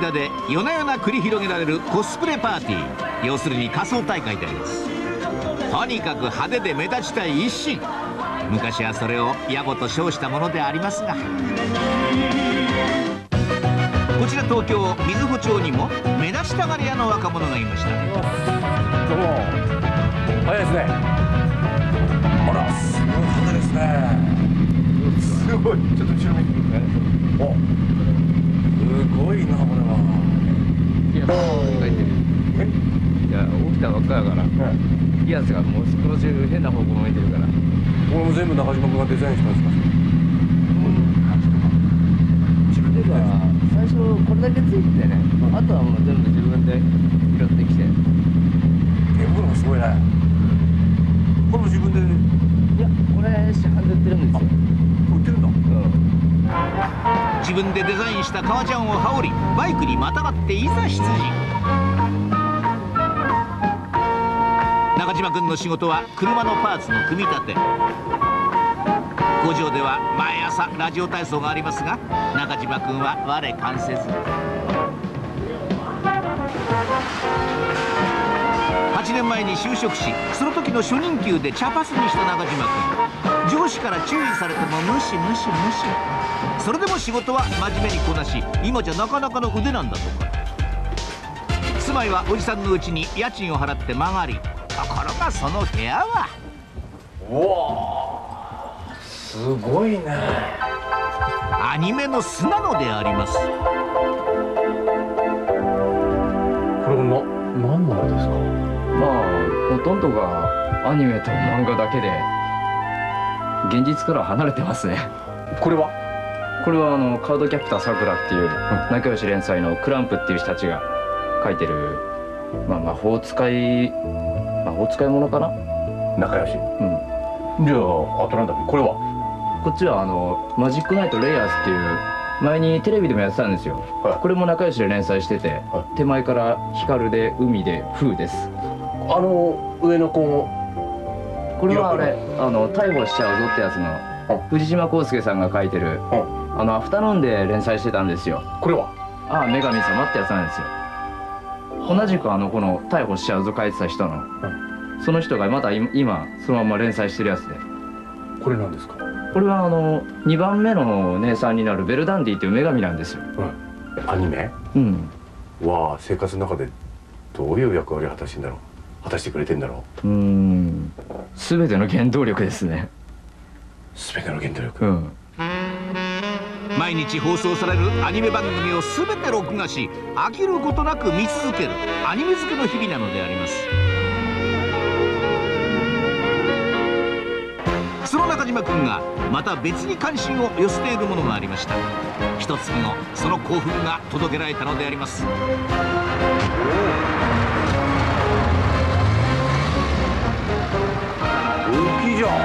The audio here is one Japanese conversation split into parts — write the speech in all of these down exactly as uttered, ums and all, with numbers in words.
田で夜な夜な繰り広げられるコスプレパーティー、要するに仮装大会であります。とにかく派手で目立ちたい一心、昔はそれを野暮と称したものでありますが、こちら東京瑞穂町にも目立ちたがり屋の若者がいました。 どうも、早いですね。あら、すごい派手ですね。すごい、ちょっと後ろ見てください。お、すごいな、これは。 いや、書いてる。え、いや、起きたばっかだから。いやつがもうこの中変な方向向いてるから。 これも全部中島君がデザインしたんですか。自分で最初これだけついててね、あとはもう全部自分で拾ってきて。 手袋もすごいね。これも自分で。 いや、これ市販で売ってるんですよ。 売ってるんだ。うん。 自分でデザインした革ジャンを羽織り、バイクにまたがっていざ出陣。中島君の仕事は車のパーツの組み立て。工場では毎朝ラジオ体操がありますが、中島君は我関せず。はちねんまえに就職し、その時の初任給で茶パスにした中島君。上司から注意されても無視無視無視。それでも仕事は真面目にこなし、今じゃなかなかの腕なんだとか。住まいはおじさんのうちに家賃を払って間借り。ところがその部屋は、 うわー、すごいね。 アニメの巣なのであります。 これもな、何なのですか。 まあほとんどがアニメと漫画だけで現実から離れてますね。 これはこれはあのカードキャプターさくらっていう仲良し連載のクランプっていう人たちが書いてる、まあ、魔法使い魔法使いものかな。 仲良し。うん。じゃああとなんだっけ、これは。 こっちはあのマジックナイトレイヤーズっていう前にテレビでもやってたんですよ。はい、これも仲良しで連載してて、はい、手前から光で海で風です。 あの上の子、 これはあれあの逮捕しちゃうぞってやつの藤島康介さんが書いてる、あのアフタヌーンで連載してたんですよ。 これはああ女神様ってやつなんですよ。同じくあのこの逮捕しちゃうぞ書いてた人の、その人がまた今そのまま連載してるやつで。 これなんですか。 これはあのにばんめの姉さんになるベルダンディっていう女神なんですよ。 うん、アニメ。うん。わあ、生活の中でどういう役割を果たしてんだろう、果たしてくれてんだろう。うん、 全ての原動力ですね。 全ての原動力。うん。 毎日放送されるアニメ番組を全て録画し、飽きることなく見続けるアニメ漬けの日々なのであります。その中島君がまた別に関心を寄せているものがありました。一月後、その興奮が届けられたのであります。 大きいじゃん。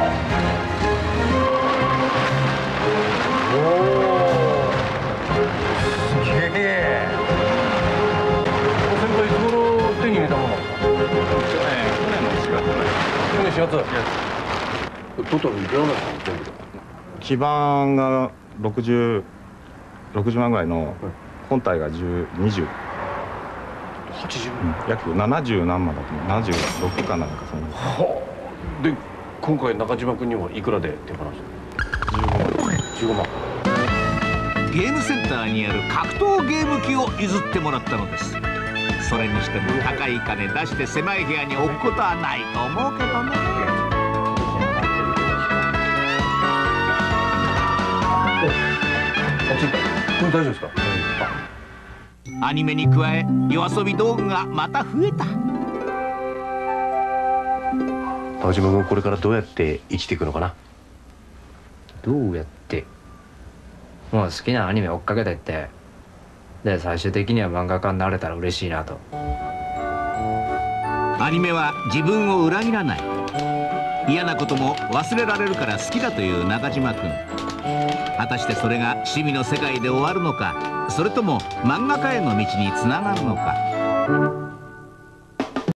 おお、すげえ。先輩、いつ頃手に入れたものですか。去年、去年のしがつ。去年しがつ。トータルいくらなんですか、全部で。 基板がろくじゅう、ろくじゅうまんぐらいの、本体がじゅう、にじゅう。 はちじゅう、 うん、約ななじゅうなんまんだと思う。ななじゅうろくかなんかその。 はあ。で、今回中島君にはいくらで手放したじゅうごまん。 ゲームセンターにある格闘ゲーム機を譲ってもらったのです。それにしても高い金出して狭い部屋に置くことはないと思うけどね。 これ大丈夫ですか。 アニメに加え夜遊び道具がまた増えた。 中島君、これからどうやって生きていくのかな。 どうやって、もう好きなアニメ追っかけてって、で最終的には漫画家になれたら嬉しいなと。 アニメは自分を裏切らない。嫌なことも忘れられるから好きだという中島君。果たしてそれが趣味の世界で終わるのか、それとも漫画家への道につながるのか。